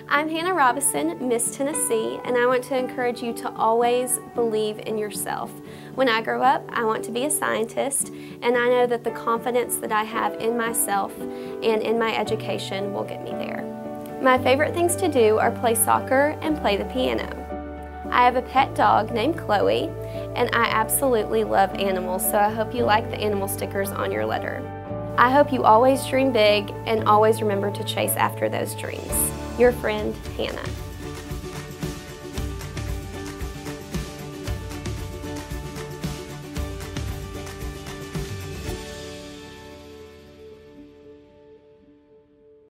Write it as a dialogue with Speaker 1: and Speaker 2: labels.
Speaker 1: I'm Hannah Robison, Miss Tennessee, and I want to encourage you to always believe in yourself. When I grow up, I want to be a scientist, and I know that the confidence that I have in myself and in my education will get me there. My favorite things to do are play soccer and play the piano. I have a pet dog named Chloe, and I absolutely love animals, so I hope you like the animal stickers on your letter. I hope you always dream big and always remember to chase after those dreams. Your friend, Hannah.